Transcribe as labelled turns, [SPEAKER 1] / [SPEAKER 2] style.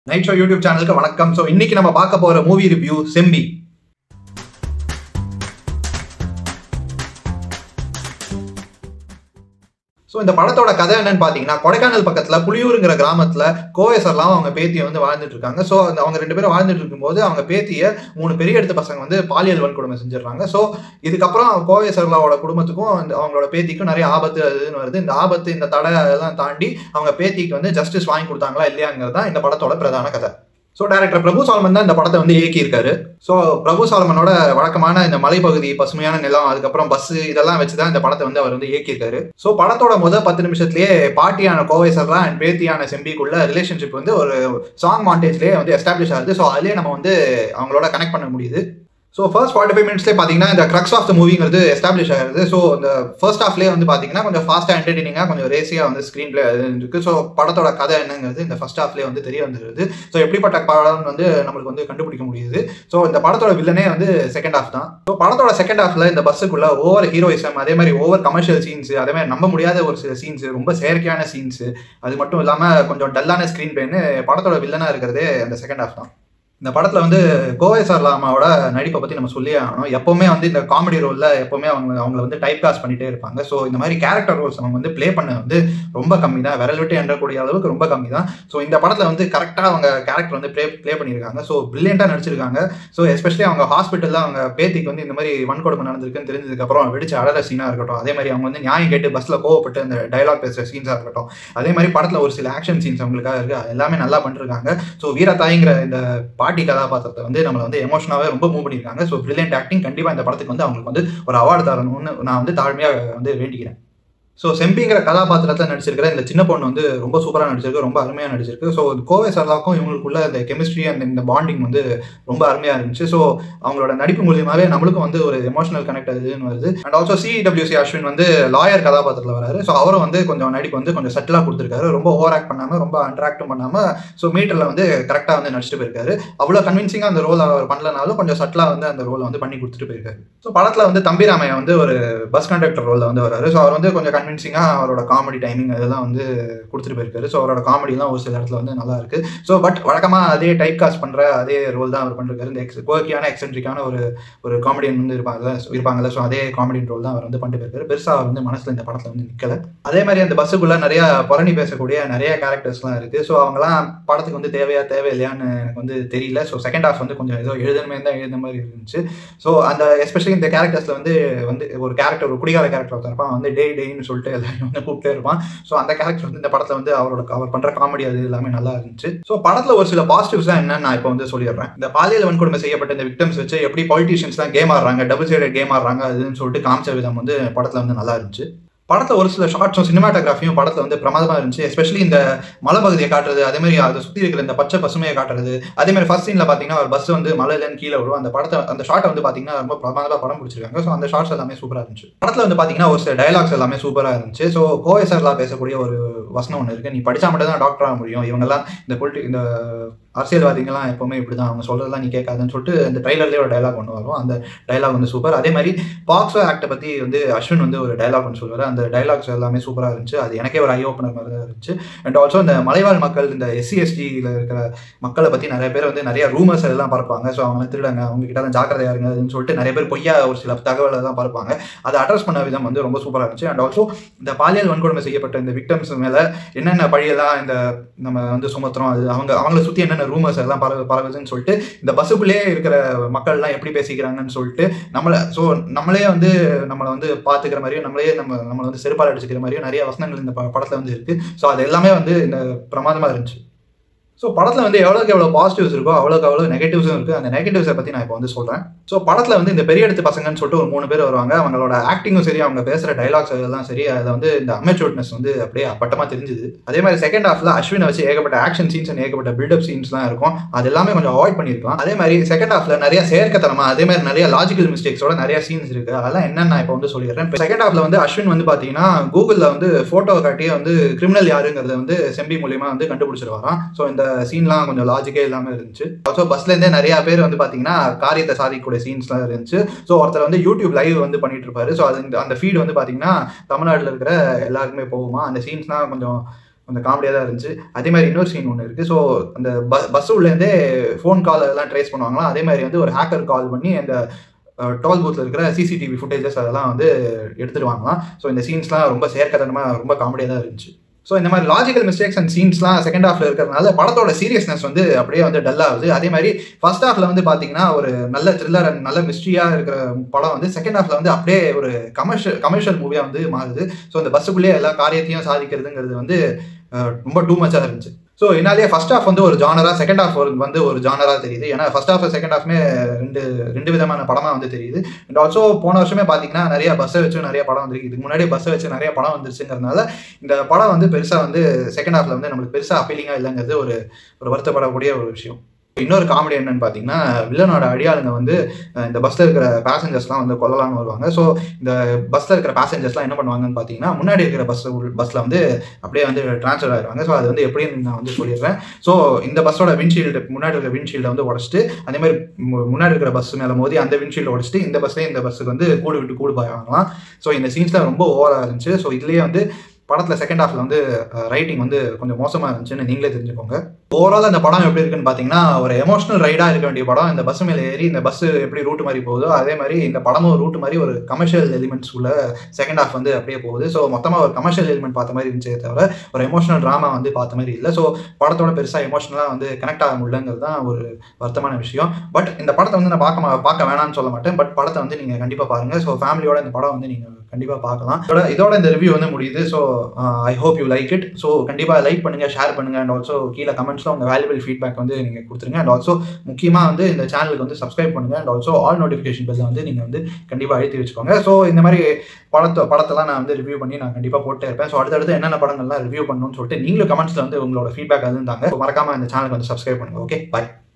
[SPEAKER 1] Night show YouTube சேனலுக்கு வணக்கம். So இன்னைக்கு நம்ம பார்க்க போற மூவி ரிவ்யூ செம்பி. ஸோ இந்த படத்தோட கதை என்னன்னு பார்த்தீங்கன்னா, கொடைக்கானல் பக்கத்தில் புலியூருங்கிற கிராமத்தில் கோவை சரலாம் அவங்க பேத்தியை வந்து வாழ்ந்துட்டு இருக்காங்க. ஸோ அவங்க 2 பேரும் வாழ்ந்துட்டு இருக்கும்போது அவங்க பேத்தியை 3 பெரிய எடுத்த பசங்க வந்து பாலியல் வன்கொடுமை செஞ்சிடறாங்க. ஸோ இதுக்கப்புறம் கோவை சரலாவோட குடும்பத்துக்கும் அவங்களோட பேத்திக்கும் நிறைய ஆபத்து அதுன்னு வருது. இந்த ஆபத்து, இந்த தடை அதெல்லாம் தாண்டி அவங்க பேத்திக்கு வந்து ஜஸ்டிஸ் வாங்கி கொடுத்தாங்களா இல்லையாங்கிறது தான் இந்த படத்தோட பிரதான கதை. ஸோ டைரக்டர் பிரபு சாலமன் தான் இந்த படத்தை வந்து இயக்கியிருக்காரு. ஸோ பிரபு சாலமனோட வழக்கமான இந்த மலைப்பகுதி, பசுமையான நிலம், அதுக்கப்புறம் பஸ் இதெல்லாம் வச்சு தான் இந்த படத்தை வந்து அவர் வந்து இயக்கியிருக்காரு. ஸோ படத்தோட 10 நிமிஷத்துலேயே பாட்டியான கோவை சரலா அண்ட் பேத்தியான செம்பிக்குள்ள ரிலேஷன்ஷிப் வந்து ஒரு சாங் மாண்டேஜ்லேயே வந்து எஸ்டாப்ளிஷ் ஆகுது. ஸோ அதுலேயே நம்ம வந்து அவங்களோட கனெக்ட் பண்ண முடியுது. ஸோ ஃபர்ஸ்ட் 45 மினிட்ஸ்லேயே பார்த்தீங்கன்னா இந்த க்ரக்ஸ் ஆஃப் த மூவிங்கிறது எஸ்டாப்ளிஷ் ஆகுது. ஸோ இந்த ஃபர்ஸ்ட் ஹாஃப்லேயே வந்து பார்த்தீங்கன்னா கொஞ்சம் ஃபாஸ்ட்டாக என்டர்டெய்னிங்காக கொஞ்சம் ரேசியாக வந்து ஸ்க்ரீன் பிளே இருக்குது. ஸோ படத்தோட கதை என்னங்கிறது இந்த ஃபர்ஸ்ட் ஹாஃப்லேயே வந்து தெரிய வந்துருது. ஸோ எப்படிப்பட்ட படம் வந்து நம்மளுக்கு வந்து கண்டுபிடிக்க முடியுது. ஸோ இந்த படத்தோட வில்லனே வந்து செகண்ட் ஹாஃப் தான். ஸோ படத்தோட செகண்ட் ஹாஃப்ல இந்த பஸ்ஸுக்குள்ள ஓவர் ஹீரோயிசம், அதே மாதிரி ஓவர் கமர்ஷியல் சீன்ஸ், அதே மாதிரி நம்ப முடியாத ஒரு சில சீன்ஸ், ரொம்ப செயற்கையான சீன்ஸ், அது மட்டும் இல்லாமல் கொஞ்சம் டல்லான ஸ்க்ரீன் பிளேன்னு படத்தோட வில்லனாக இருக்கிறதே அந்த செகண்ட் ஹாஃப் தான். இந்த படத்தில் வந்து கோவை சரலா அம்மாவோட நடிப்பை பற்றி நம்ம சொல்லியே ஆகணும். எப்போவுமே வந்து இந்த காமெடி ரோலில் எப்போவுமே அவங்கள வந்து டைப் காஸ்ட் பண்ணிகிட்டே இருப்பாங்க. ஸோ இந்த மாதிரி கேரக்டர் ரோல்ஸ் அவங்க வந்து ப்ளே பண்ண வந்து ரொம்ப கம்மி தான், விரல் விட்டு எண்ணக்கூடிய அளவுக்கு ரொம்ப கம்மி தான். ஸோ இந்த படத்தில் வந்து கரெக்டாக அவங்க கேரக்டர் வந்து ப்ளே பண்ணியிருக்காங்க. ஸோ பிரில்லியண்ட்டாக நடிச்சிருக்காங்க. ஸோ எஸ்பெஷலி அவங்க ஹாஸ்பிட்டலில் அவங்க பேத்திக்கு வந்து இந்த மாதிரி வன்கொடுமை நடந்திருக்குன்னு தெரிஞ்சதுக்கப்புறம் வெடிச்சு அழற சீனாக இருக்கட்டும், அதே மாதிரி அவங்க வந்து நியாயம் கேட்டு பஸ்ஸில் கோவப்பட்டு அந்த டைலாக் பேசுகிற சீன்ஸாக இருக்கட்டும், அதே மாதிரி படத்தில் ஒரு சில ஆக்ஷன் சீன்ஸ் அவங்களுக்காக இருக்குது, எல்லாமே நல்லா பண்ணிருக்காங்க. ஸோ வீரத்தாய்ங்கிற இந்த பாட்டி கதாபாத்திரத்தை வந்து நம்மளை வந்து எமோஷனாவே ரொம்ப மூவ் பண்ணியிருக்காங்க. So brilliant acting. கண்டிப்பாக இந்த படத்துக்கு வந்து அவங்களுக்கு வந்து ஒரு அவார்டு தரணும்னு நான் வந்து தாழ்மையாக வந்து வேண்டிக்கிறேன். ஸோ செம்பிங்கிற கதாபாத்திரத்தில் நடிச்சிருக்கிற இந்த சின்ன பொண்ணு வந்து ரொம்ப சூப்பராக நடிச்சிருக்கு, ரொம்ப அருமையாக நடிச்சிருக்கு. ஸோ கோவை சரலாவுக்கும் இவங்களுக்குள்ள இந்த கெமிஸ்ட்ரி அண்ட் இந்த பாண்டிங் வந்து ரொம்ப அருமையாக இருந்துச்சு. ஸோ அவங்களோட நடிப்பு மூலியமாகவே நம்மளுக்கும் வந்து ஒரு எமோஷனல் கனெக்ட் அதுன்னு வருது. அண்ட் ஆல்சோ CWC அஸ்வின் வந்து லாயர் கதாபாத்திரத்தில் வராரு. ஸோ அவரும் வந்து கொஞ்சம் நடிப்பு வந்து கொஞ்சம் செட்டிலாக கொடுத்துருக்காரு. ரொம்ப ஓவர் ஆக்ட் பண்ணாமல், ரொம்ப அட்ராக்டும் பண்ணாமல், ஸோ மீட்டரில் வந்து கரெக்டாக வந்து நடிச்சிட்டு போயிருக்காரு. அவ்வளோ கன்வின்சிங்காக அந்த ரோல் அவர் பண்ணலனாலும் கொஞ்சம் சட்டிலாக வந்து அந்த ரோலை வந்து பண்ணி கொடுத்துட்டு போயிருக்காரு. ஸோ படத்தில் வந்து தம்பிராமையா வந்து ஒரு பஸ் கண்டக்டர் ரோலில் வந்து வராரு. ஸோ அவர் வந்து கொஞ்சம் கன்வின்சிங்காக அவரோட காமெடி டைமிங் அதெல்லாம் வந்து கொடுத்துட்டு போயிருக்காரு. ஸோ அவரோட காமெடிலாம் ஒரு சில இடத்துல வந்து நல்லா இருக்கு. ஸோ பட் வழக்கமாக அதே டைப் காஸ்ட் பண்ணுற அதே ரோல் தான் அவர் பண்ணிருக்காரு. இந்த கோக்கியான எக்ஸென்ட்ரிக்கான ஒரு காமெடியன் வந்து இருப்பாங்கல்ல. ஸோ அதே காமெடியன் ரோல் தான் அவர் வந்து பண்ணிட்டு போயிருக்காரு. பெருசாக அவர் வந்து மனசில் இந்த படத்தில் வந்து நிற்கல. அதே மாதிரி அந்த பஸ்ஸுக்குள்ள நிறைய புரணி பேசக்கூடிய நிறைய கேரக்டர்ஸ்லாம் இருக்குது. ஸோ அவங்கலாம் படத்துக்கு வந்து தேவையில்லையான்னு எனக்கு வந்து தெரியல. ஸோ செகண்ட் ஹாஃப் வந்து கொஞ்சம் ஏதோ எழுதுமே தான் எழுதுன மாதிரி இருந்துச்சு. ஸோ அந்த எஸ்பெஷலி இந்த கேரக்டர்ஸில் வந்து ஒரு கேரக்டர், ஒரு குடிகார கேரக்டர் ஒருத்தர் இருப்பான், வந்து டேன்னு சொல்லிட்டு எல்லாரும் வந்து கூப்பிட்டே இருப்பான். ஸோ அந்த கேரக்டர் வந்து இந்த படத்தில் வந்து அவர் பண்ணுற காமெடி அது எல்லாமே நல்லா இருந்துச்சு. ஸோ படத்தில் ஒரு சில பாசிட்டிவ்ஸ் தான் என்னன்னு நான் இப்போ வந்து சொல்லிடுறேன். இந்த பாலியல் வன்கொடுமை செய்யப்பட்ட இந்த விக்டம்ஸ் வச்சு எப்படி பாலிட்டிஷியன்ஸ் தான் கேம் ஆடுறாங்க, டபுள் சைடட் கேம் ஆடுறாங்க அதுன்னு சொல்லிட்டு காமிச்ச விதம் வந்து படத்தில் வந்து நல்லா இருந்துச்சு. படத்தில் ஒரு சில ஷார்ட்ஸும் சினிமாட்டோகிராஃபியும் படத்தில் வந்து பிரமாதமாக இருந்துச்சு. எஸ்பெஷலி இந்த மலைப்பகுதியை காட்டுறது, அதே மாதிரி அதை சுற்றி இருக்கிற இந்த பச்சை பசுமையை காட்டுறது, அதே மாதிரி ஃபர்ஸ்ட் சீனில் பார்த்தீங்கன்னா ஒரு பஸ் வந்து மலையிலேருந்து கீழே விடும். அந்த ஷார்ட்டை வந்து பார்த்தீங்கன்னா ரொம்ப பிரமாதமாக படம் பிடிச்சிருக்காங்க. ஸோ அந்த ஷார்ட்ஸ் எல்லாமே சூப்பராக இருந்துச்சு. படத்தில் வந்து பார்த்தீங்கன்னா ஒரு சில டைலாக்ஸ் எல்லாமே சூப்பராக இருந்துச்சு. ஸோ கோவை சரலா பேசக்கூடிய ஒரு வசனம் ஒன்று இருக்குது, நீ படித்தா மட்டும் தான் டாக்டர் ஆக முடியும், இவங்கெல்லாம் இந்த அரசியல்வாதிகள்லாம் எப்பவுமே இப்படி தான், அவங்க சொல்கிறதெல்லாம் நீ கேட்காதுன்னு சொல்லிட்டு இந்த ட்ரைலர்லேயே ஒரு டைலாக் ஒன்று வரும். அந்த டைலாக் வந்து சூப்பர். அதே மாதிரி பாக்ஸோ ஆக்டை பற்றி வந்து அஸ்வின் வந்து ஒரு டைலாக் ஒன்று சொல்லுவார். அந்த டைலாக்ஸ் எல்லாமே சூப்பராக இருந்துச்சு. அது எனக்கே ஒரு ஐ ஓப்பனர் மாதிரி தான் இருந்துச்சு. அண்ட் ஆல்சோ இந்த மலைவாழ் மக்கள், இந்த SC/STயில் இருக்கிற மக்களை பற்றி நிறைய பேர் வந்து நிறைய ரூமர்ஸ் எல்லாம் பரப்பாங்க. ஸோ அவங்க திருடாங்க, அவங்க கிட்ட தான் ஜாக்கிரதையாக இருங்க அதுன்னு சொல்லிட்டு நிறைய பேர் பொய்யா ஒரு சில தகவலை தான் பரப்பாங்க. அதை அட்ரஸ் பண்ண விதம் வந்து ரொம்ப சூப்பராக இருந்துச்சு. அண்ட் ஆல்சோ இந்த பாலியல் வன்கொடுமை செய்யப்பட்ட இந்த விக்டம்ஸ் மேலே என்னென்ன பழியெல்லாம் இந்த நம்ம வந்து சுமத்துறோம், அது அவங்கள சுற்றி என்னென்ன ரூமர்ஸ் எல்லாம் பரவுதுன்னு சொல்லிட்டு இந்த பஸ்ஸுக்குள்ளேயே இருக்கிற மக்கள்லாம் எப்படி பேசிக்கிறாங்கன்னு சொல்லிட்டு நம்மளே வந்து நம்மளை வந்து பார்த்துக்கிற மாதிரியும் நம்மளை வந்து செருப்பால் அடிச்சுக்கிற மாதிரியும் நிறைய வசனங்கள் இந்த படத்தில் வந்து இருக்கு. ஸோ அது எல்லாமே வந்து இந்த பிரமாதமாக இருந்துச்சு. ஸோ படத்தில் வந்து எவ்வளோக்கு எவ்வளோ பாசிட்டிவ்ஸ் இருக்கோ அவ்வளோக்கு அவ்வளோ நெகட்டிவ்ஸும் இருக்குது. அந்த நெகட்டிவ்ஸை பற்றி நான் இப்போ வந்து சொல்கிறேன். ஸோ படத்தில் வந்து இந்த பெரிய எடுத்து பசங்கன்னு சொல்லிட்டு ஒரு 3 பேர் வருவாங்க. அவங்களோட ஆக்டிங்கும் சரி, அவங்க பேசுகிற டைலாக்ஸ் அதெல்லாம் சரி, அதை வந்து இந்த அமெச்சூர்ட்னஸ் வந்து அப்படியே அப்பட்டமாக தெரிஞ்சுது. அதே மாதிரி செகண்ட் ஹாஃபில் அஸ்வினை வச்சு ஏகப்பட்ட ஆக்ஷன் சீன்ஸ் அண்ட் ஏகப்பட்ட பில்டப் சீன்ஸ்லாம் இருக்கும். அது எல்லாமே கொஞ்சம் அவாய்ட் பண்ணியிருக்கலாம். அதே மாதிரி செகண்ட் ஹாஃபில் நிறைய செயற்கத்தனமாக, அதே மாதிரி நிறைய லாஜிக்கல் மிஸ்டேக்ஸோட நிறைய சீன்ஸ் இருக்குது. அதெல்லாம் என்னென்னு நான் இப்போ வந்து சொல்லிடுறேன். செகண்ட் ஹாஃபில் வந்து அஸ்வின் வந்து பார்த்தீங்கன்னா கூகுளில் வந்து ஃபோட்டோ காட்டியே வந்து கிரிமினல் யாருங்கிறத வந்து செம்பி மூலியமாக வந்து கண்டுபிடிச்சிருவாராம். ஸோ இந்த சீன்லாம் கொஞ்சம் லாஜிக்கே இல்லாமல் இருந்துச்சு. ஆல்சோ பஸ்லேருந்தே நிறைய பேர் வந்து பார்த்தீங்கன்னா காரியத்தை சாதிக்கக்கூடிய சீன்ஸ்லாம் இருந்துச்சு. ஸோ ஒருத்தர் வந்து யூடியூப் லைவ் வந்து பண்ணிட்டு இருப்பாரு. ஸோ அது அந்த ஃபீடு வந்து பார்த்தீங்கன்னா தமிழ்நாட்டில் இருக்கிற எல்லாருக்குமே போகுமா. அந்த சீன்ஸ்லாம் கொஞ்சம் கொஞ்சம் காமெடியாக தான் இருந்துச்சு. அதே மாதிரி இன்னொரு சீன் ஒன்று இருக்குது. ஸோ அந்த பஸ் உள்ளேருந்தே ஃபோன் கால் எல்லாம் ட்ரேஸ் பண்ணுவாங்களாம். அதே மாதிரி வந்து ஒரு ஹேக்கர் கால் பண்ணி அந்த டோல் பூத்தில் இருக்கிற சிசிடிவி ஃபுட்டேஜஸ் அதெல்லாம் வந்து எடுத்துருவாங்களாம். ஸோ இந்த சீன்ஸ்லாம் ரொம்ப சேர்க்கத்தனமாக ரொம்ப காமெடியாக தான் இருந்துச்சு. ஸோ இந்த மாதிரி லாஜிக்கல் மிஸ்டேக்ஸ் அண்ட் சீன்ஸ்லாம் செகண்ட் ஹாஃப்ல இருக்கிறதுனால படத்தோட சீரியஸ்னஸ் வந்து அப்படியே வந்து டல் ஆகுது. அதே மாதிரி ஃபர்ஸ்ட் ஹாஃப்ல வந்து பார்த்தீங்கன்னா ஒரு நல்ல த்ரில்லர் அண்ட் நல்ல மிஸ்ட்ரியாக இருக்கிற படம் வந்து செகண்ட் ஹாஃப்ல வந்து அப்படியே ஒரு கமர்ஷியல் மூவியாக வந்து மாறுது. ஸோ இந்த பஸ்ஸுக்குள்ளேயே எல்லா காரியத்தையும் சாதிக்கிறதுங்கிறது வந்து ரொம்ப டூ மச்சாக இருந்துச்சு. ஸோ என்னாலேயே ஃபர்ஸ்ட் ஹாஃப் வந்து ஒரு ஜானரா, செகண்ட் ஹாஃப் வந்து ஒரு ஜானரா தெரியுது. ஏன்னா ஃபர்ஸ்ட் ஹாஃப் செகண்ட் ஹாஃப்மே ரெண்டு விதமான படமாக வந்து தெரியுது. அண்ட் ஆல்சோ போன வருஷமே பார்த்தீங்கன்னா நிறைய பஸ்ஸை வச்சு நிறைய படம் வந்துருக்கு. இதுக்கு முன்னாடியே பஸ்ஸை வச்சு நிறைய படம் வந்துருச்சுங்கிறதுனால இந்த படம் வந்து பெருசாக வந்து செகண்ட் ஹாஃப்ல வந்து நம்மளுக்கு பெருசாக அப்பீலிங்காக இல்லைங்கிறது ஒரு வருத்தப்படக்கூடிய ஒரு விஷயம். இன்னொரு காமெடி என்னன்னு பார்த்தீங்கன்னா, வில்லனோட அடியாளுங்க வந்து இந்த பஸ்ஸில் இருக்கிற பேசஞ்சர்ஸ்லாம் வந்து கொல்லலாம்னு வருவாங்க. ஸோ இந்த பஸ்ஸில் இருக்கிற பேசஞ்சர்ஸ்லாம் என்ன பண்ணுவாங்கன்னு பார்த்தீங்கன்னா, முன்னாடி இருக்கிற பஸ்ஸில் வந்து அப்படியே வந்து ட்ரான்ஸ்ஃபர் ஆகிடுவாங்க. ஸோ அது வந்து எப்படின்னு நான் வந்து சொல்லிடுறேன். ஸோ இந்த பஸ்ஸோட விண்ட்ஷீல்டு, முன்னாடி இருக்கிற விண்ட்ஷீல்டை வந்து உடச்சிட்டு, அதே மாதிரி முன்னாடி இருக்கிற பஸ் மேலே மோதி அந்த விண்ட்ஷீல்டை உடச்சிட்டு இந்த பஸ்ஸுக்கு வந்து கூடு விட்டு கூடு பாயாங்கலாம். ஸோ இந்த சீன்ஸ்லாம் ரொம்ப ஓவராக இருந்துச்சு. ஸோ இதுலேயே வந்து படத்தில் செகண்ட் ஹாஃப்ல வந்து ரைட்டிங் வந்து கொஞ்சம் மோசமாக இருந்துச்சுன்னு நீங்களே தெரிஞ்சுக்கோங்க. ஓவரால் அந்த படம் எப்படி இருக்குன்னு பார்த்தீங்கன்னா, ஒரு எமோஷனல் ரைடாக இருக்க வேண்டிய படம். இந்த பஸ் மேலே ஏறி இந்த பஸ் எப்படி ரூட் மாதிரி போகுதோ அதே மாதிரி இந்த படமும் ரூட் மாதிரி ஒரு கமர்ஷியல் எலிமெண்ட்ஸ் உள்ள செகண்ட் ஹாஃப் வந்து அப்படியே போகுது. ஸோ மொத்தமாக ஒரு கமர்ஷியல் எலிமெண்ட் பார்த்த மாதிரி இருந்துச்சே தவிர ஒரு எமோஷனல் ட்ராமா வந்து பார்த்த மாதிரி இல்லை. ஸோ படத்தோட பெருசாக எமோஷனலாக வந்து கனெக்ட் ஆக முடியலங்கிறது தான் ஒரு வருத்தமான விஷயம். பட் இந்த படத்தை வந்து நான் பார்க்க வேணாம்னு சொல்ல மாட்டேன். பட் படத்தை வந்து நீங்கள் கண்டிப்பாக பாருங்கள். ஸோ ஃபேமிலியோட இந்த படம் வந்து நீங்கள் கண்டிப்பாக பார்க்கலாம். இதோட இந்த ரிவ்யூ வந்து முடியுது. So I hope you like it. So கண்டிப்பாக லைக் பண்ணுங்கள், ஷேர் பண்ணுங்கள். அண்ட் ஆல்சோ கீழே கமெண்ட்ஸில் உங்கள் வேல்யூபிள் ஃபீட்பேக் வந்து நீங்கள் கொடுத்துருங்க. அண்ட் ஆல்சோ முக்கியமாக வந்து இந்த சேனலுக்கு வந்து சப்ஸ்கிரைப் பண்ணுங்கள். அண்ட் ஆல்சோ ஆல் நோட்டிஃபிகேஷன் பெல்லை வந்து நீங்கள் வந்து கண்டிப்பாக அழுத்தி வச்சுக்கோங்க. ஸோ இந்த மாதிரி படத்தெல்லாம் நான் வந்து ரிவ்யூ பண்ணி நான் கண்டிப்பாக போட்டே இருப்பேன். ஸோ அடுத்தடுத்து என்னென்ன படங்கள்லாம் ரிவ்யூ பண்ணணும்னு சொல்லிட்டு நீங்களும் கமெண்ட்ஸில் வந்து உங்களோட ஃபீட்பேக் அது இருந்தாங்க. மறக்காமல் இந்த சேனலுக்கு வந்து சப்ஸ்கிரைப் பண்ணுங்கள். ஓகே, பாய்.